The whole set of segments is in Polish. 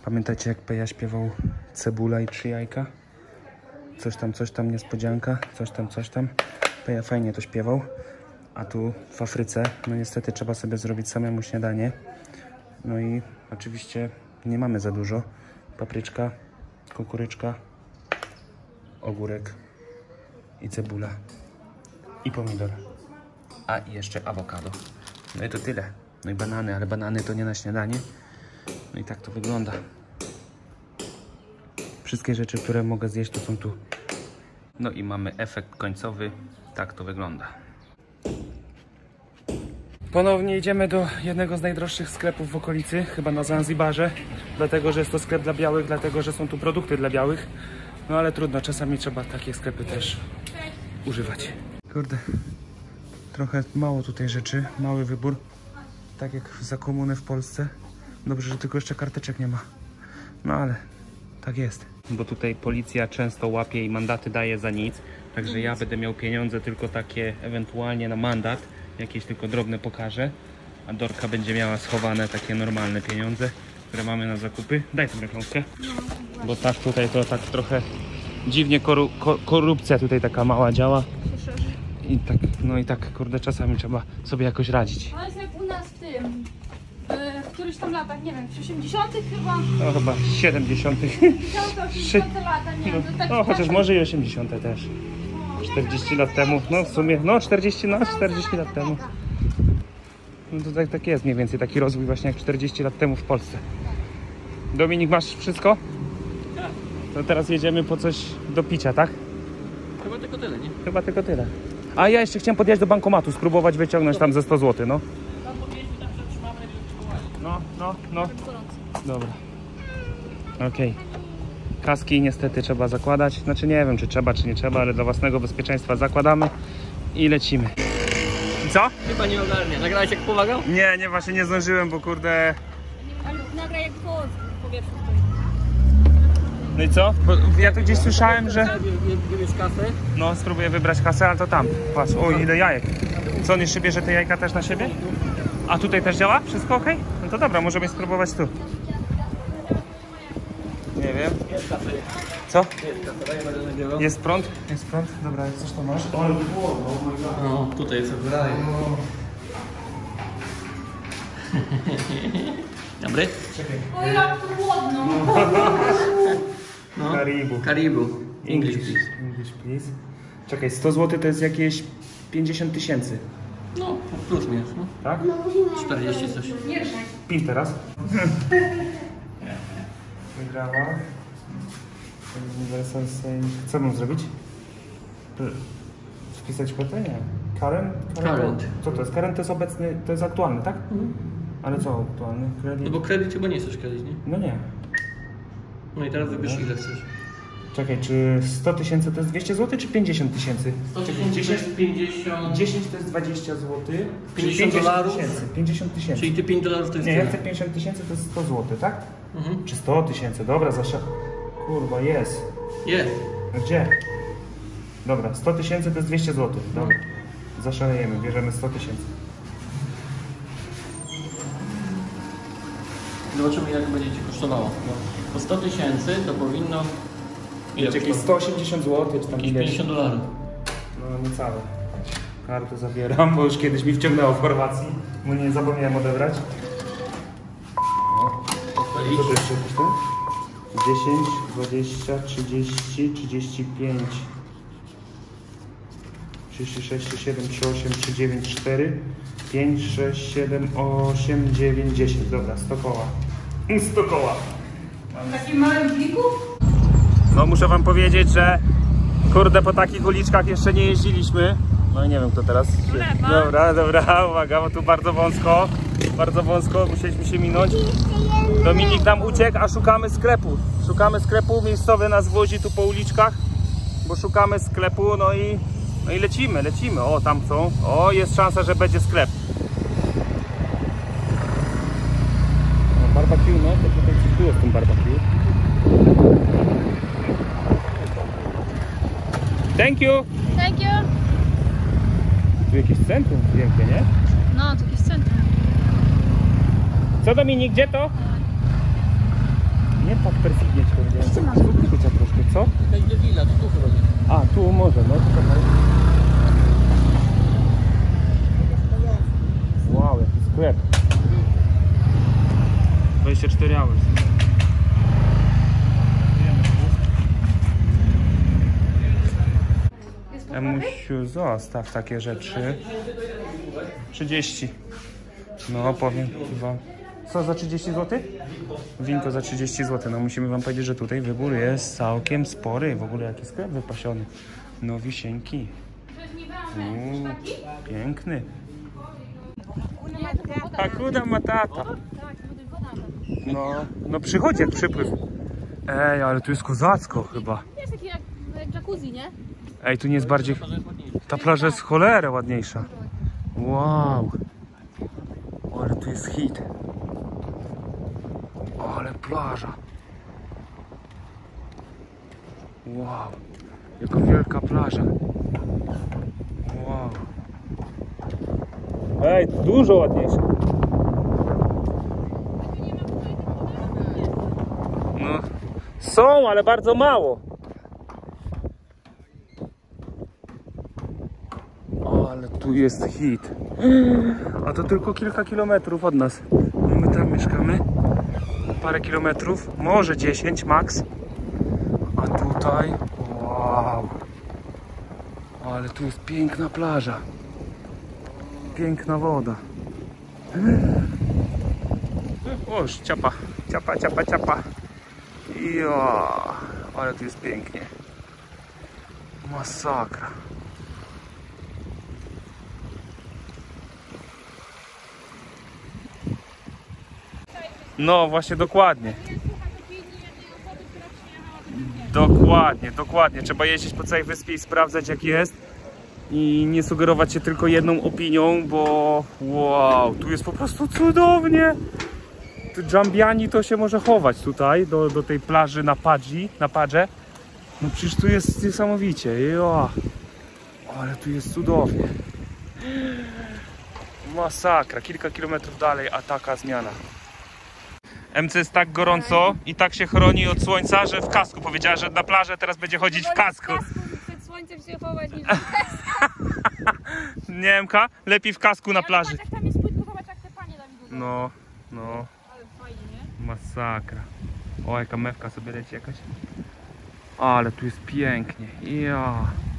Pamiętacie, jak Peja śpiewał cebula i 3 jajka? Coś tam, niespodzianka, coś tam. Peja fajnie to śpiewał. A tu w Afryce, no niestety trzeba sobie zrobić samemu śniadanie. No i oczywiście nie mamy za dużo. Papryczka, kukuryczka, ogórek i cebula. I pomidor. A i jeszcze awokado. No i to tyle. No i banany, ale banany to nie na śniadanie. No i tak to wygląda. Wszystkie rzeczy, które mogę zjeść, to są tu. No i mamy efekt końcowy. Tak to wygląda. Ponownie idziemy do jednego z najdroższych sklepów w okolicy, chyba na Zanzibarze. Dlatego, że jest to sklep dla białych, dlatego, że są tu produkty dla białych. No ale trudno, czasami trzeba takie sklepy też używać. Kurde, trochę mało tutaj rzeczy, mały wybór. Tak jak za komuny w Polsce. Dobrze, że tylko jeszcze karteczek nie ma. No ale tak jest. Bo tutaj policja często łapie i mandaty daje za nic. Także ja będę miał pieniądze tylko takie ewentualnie na mandat. Jakieś tylko drobne pokażę. A Dorka będzie miała schowane takie normalne pieniądze, które mamy na zakupy. Daj tą reklamkę. Bo tak tutaj to tak trochę dziwnie korupcja tutaj taka mała działa. I tak, no i tak, kurde, czasami trzeba sobie jakoś radzić. To jest jak u nas w tym, w którychś tam latach, nie wiem, w 80 chyba? No chyba 70. 80 lata, nie wiem. No, no chociaż może i 80 też. 40 lat temu, no w sumie, no 40 lat temu. No to tak jest mniej więcej, taki rozwój właśnie jak 40 lat temu w Polsce. Dominik, masz wszystko? Tak. To teraz jedziemy po coś do picia, tak? Chyba tylko tyle, nie? Chyba tylko tyle. A ja jeszcze chciałem podjechać do bankomatu, spróbować wyciągnąć tam ze 100 zł, no. No. Dobra. Okej. Kaski niestety trzeba zakładać. Znaczy nie wiem, czy trzeba, czy nie trzeba, ale dla własnego bezpieczeństwa zakładamy i lecimy. I co? Chyba nie ogarnia. Nagrałeś jak pomagał? Nie, właśnie nie zdążyłem, bo kurde... Nagraj jak w powietrzu stoi. No i co? Bo ja tu gdzieś słyszałem, że... Wybierz kasę. No, spróbuję wybrać kasę, ale to tam. Patrz, oj, ile jajek. Co, on jeszcze bierze te jajka też na siebie? A tutaj też działa? Wszystko ok? No to dobra, możemy spróbować tu. Nie wiem. Jest kasę. Co? Jest kasę, daj, będę nagrywał. Jest prąd? Jest prąd? Dobra, jak coś to masz? No, tutaj jest wybranie. Dobry? Czekaj. O, jak tu głodno. No. Karibu. Karibu. English, please. English, please. Czekaj, 100 zł to jest jakieś 50 000. No, plus minus, no. Tak? 40 coś. Pin teraz. Wygrała. Universal Saying. Co mam zrobić? Wpisać kwotę? Nie. Current? Current. Co to jest? Current to jest obecny, to jest aktualny, tak? Ale co aktualny? Kredyt? No bo kredyt chyba nie chcesz kredyt, nie? No nie. No i teraz wybierz ile chcesz. Czekaj, czy 100 000 to jest 200 zł, czy 50 000? 100 000 to jest 50... 10 to jest 20 zł. 50 dolarów? 50 000. Czyli ty 5 dolarów to jest Nie, ja tyle. chcę 50 000 to jest 100 zł, tak? Mhm. Czy 100 000? Dobra, kurwa, jest. Jest. Gdzie? Dobra, 100 000 to jest 200 zł. Dobra. Zaszalejemy, bierzemy 100 000. Zobaczymy jak będzie ci kosztowało. Po 100 000 to powinno... Ile Jakieś 180 zł, czy tam Jakieś ileś? 50 dolarów. No niecałe. Kartę zabieram, bo już kiedyś mi wciągnęło w Chorwacji. Bo nie zapomniałem odebrać. Co to jeszcze jakiś ten? 10, 20, 30, 35, 36, 37, 38, 39, 4, 5, 6, 7, 8, 9, 10. Dobra, 100 koła. 100 koła. W takim małym pliku? No muszę wam powiedzieć, że kurde, po takich uliczkach jeszcze nie jeździliśmy. No i nie wiem kto teraz. Dobra, uwaga, bo tu bardzo wąsko, musieliśmy się minąć. Dominik nam uciekł, a szukamy sklepu. Miejscowy nas wozi tu po uliczkach, bo szukamy sklepu, no i lecimy. O, tam są. O, jest szansa, że będzie sklep. No, barbecue, no to tutaj coś było z tym barbecue. Thank you! Thank you. Tu jakieś centrum piękne, nie? No, to jakieś centrum. Co Dominik, gdzie to? Tak, tu chyba gdzieś. A, tu może, no to czekaj. Wow, jaki sklep. 24 hours. Emusiu, zostaw takie rzeczy. 30. No powiem wam. Co za 30 zł? Winko za 30 zł. No musimy wam powiedzieć, że tutaj wybór jest całkiem spory. W ogóle jaki sklep wypasiony. No wisieńki. Piękny. Hakuna Matata. No przychodzi jak przypływ. Ej, ale tu jest kozacko chyba. Jest taki jak jacuzzi, nie? Ej, tu nie jest bardziej... Ta plaża jest cholerę ładniejsza. Wow. Ale tu jest hit. Ale plaża. Wow. Jaka wielka plaża. Wow. Ej, dużo ładniejsza. No. Są, ale bardzo mało. Ale tu jest hit. A to tylko kilka kilometrów od nas. No my tam mieszkamy. Parę kilometrów, może 10 max. A tutaj, wow. Ale tu jest piękna plaża. Piękna woda. O, ciapa, ciapa, ciapa, ciapa. Jo, ale tu jest pięknie. Masakra. No właśnie, dokładnie. Dokładnie, dokładnie. Trzeba jeździć po całej wyspie i sprawdzać jak jest. I nie sugerować się tylko jedną opinią, bo wow, tu jest po prostu cudownie. Dżambiani to się może chować tutaj, do tej plaży na Padże. No przecież tu jest niesamowicie. Jo. Ale tu jest cudownie. Masakra, kilka kilometrów dalej, a taka zmiana. MC jest tak gorąco i tak się chroni od słońca, że w kasku powiedziała, że na plażę teraz będzie chodzić w kasku. Przed słońcem się chować niż Nie, MK? Lepiej w kasku na plaży. Zobacz, jak tam jest płytko, zobacz jak te panie tam idą. No. Ale fajnie, nie? Masakra. O, jaka mewka sobie leci jakaś. Ale tu jest pięknie. Ja.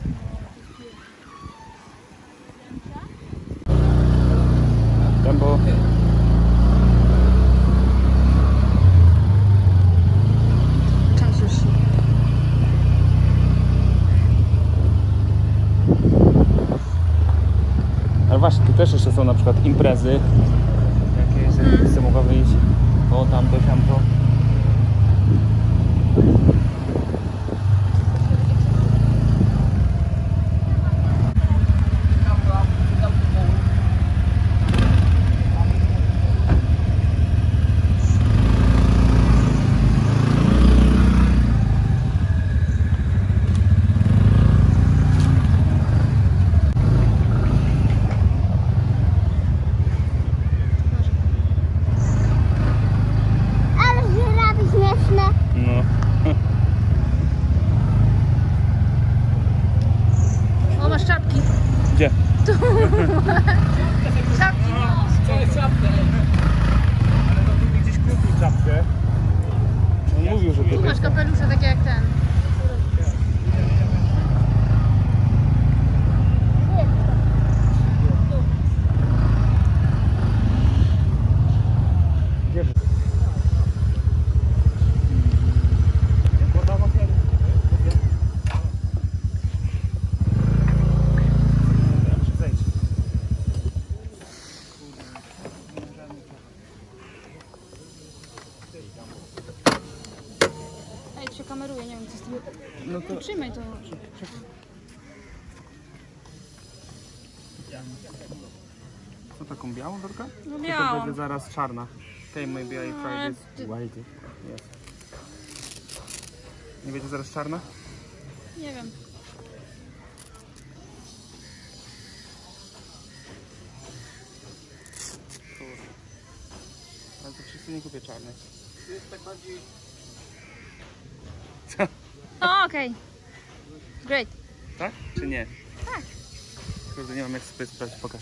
Tempo. Czas już. Ale właśnie, tu też jeszcze są na przykład imprezy. Jakieś, że chcę mogła wyjść. O, tamto, tamto. O, masz czapki. Gdzie? Czapki. Ale to tu gdzieś kupił czapkę. On mówił, że Tu tutaj. masz kapelusze takie jak ten. Ej, to się kameruje, nie wiem co z tym. No to... Trzymaj to. Co, taką białą dorkę? No To miałam. będzie zaraz czarna. Okay, maybe I try Ale this ty- white. Yes. Nie będzie zaraz czarna? Nie wiem. Ale to wszyscy nie kupię czarnej. To jest tak bardziej... No okej. Great. Tak? Czy nie? Tak. Kurde, nie mam jak sobie sprawdzić, pokaż.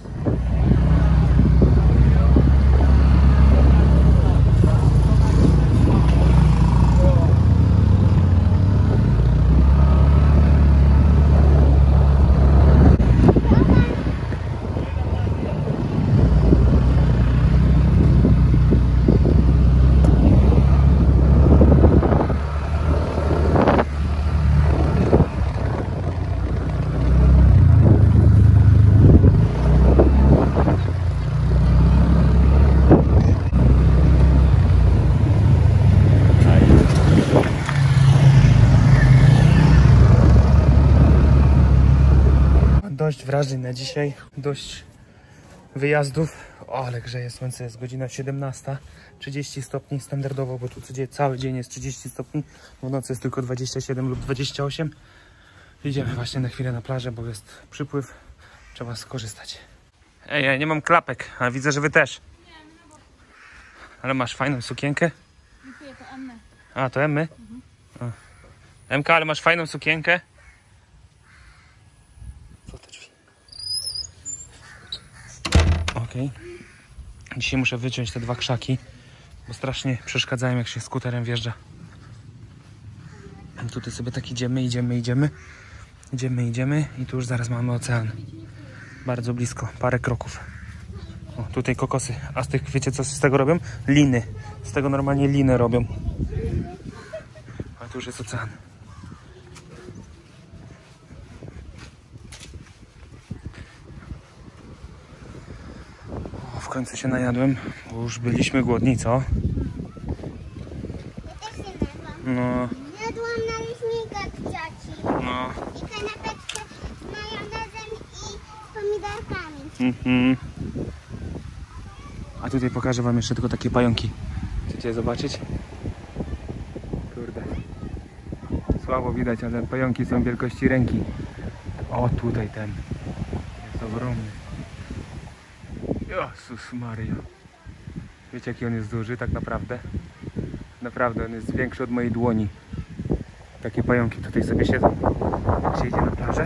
Dość wrażeń na dzisiaj, dość wyjazdów. O, ale grzeje słońce, jest godzina 17, 30 stopni standardowo, bo tu cały dzień jest 30 stopni, w nocy jest tylko 27 lub 28. Idziemy właśnie na chwilę na plażę, bo jest przypływ, trzeba skorzystać. Ej, ja nie mam klapek, a widzę, że wy też. Ale masz fajną sukienkę. Dziękuję, to Anna. A, to Emmy? Emka, ale masz fajną sukienkę. Co te drzwi? Okej. Dzisiaj muszę wyciąć te dwa krzaki, bo strasznie przeszkadzają, jak się skuterem wjeżdża. I tutaj sobie tak idziemy i tu już zaraz mamy ocean. Bardzo blisko, parę kroków. O, tutaj kokosy. A z tych, wiecie co z tego robią? Liny. Z tego normalnie liny robią. A tu już jest ocean. O, w końcu się najadłem, bo już byliśmy głodni, co? No. Jadłam naleśnika od cioci. No. I kanapeczkę z majonezem i pomidorkami. A tutaj pokażę wam jeszcze tylko takie pająki. Chcecie zobaczyć? Kurde. Słabo widać, ale pająki są wielkości ręki. O, tutaj ten. Jest ogromny. Jezus Maria. Wiecie, jaki on jest duży tak naprawdę? Naprawdę, on jest większy od mojej dłoni. Takie pająki tutaj sobie siedzą, jak się idzie na plażę.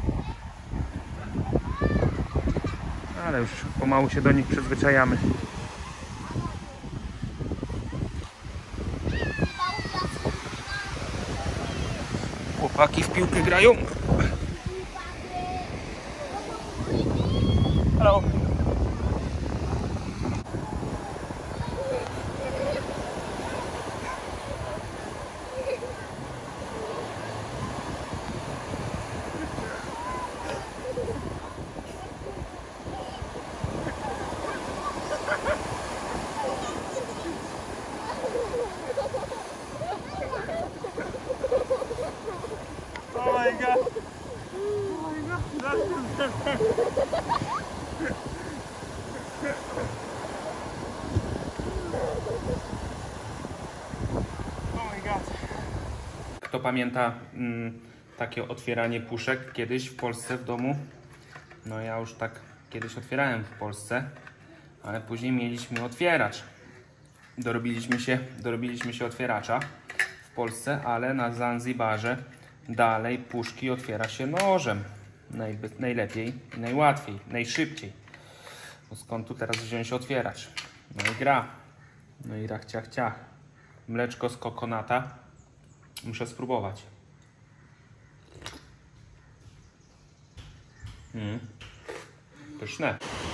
Ale już pomału się do nich przyzwyczajamy. Chłopaki w piłkę grają. Hello. Oh my god. Oh my god. Oh my god. Kto pamięta takie otwieranie puszek kiedyś w Polsce w domu? No ja już tak kiedyś otwierałem w Polsce, ale później mieliśmy otwieracz. Dorobiliśmy się otwieracza w Polsce, ale na Zanzibarze dalej puszki otwiera się nożem. Najlepiej, najłatwiej, najszybciej. Bo skąd tu teraz wziąć otwieracz? No i gra. No i rach ciach ciach. Mleczko z kokonata. Muszę spróbować. Pyszne.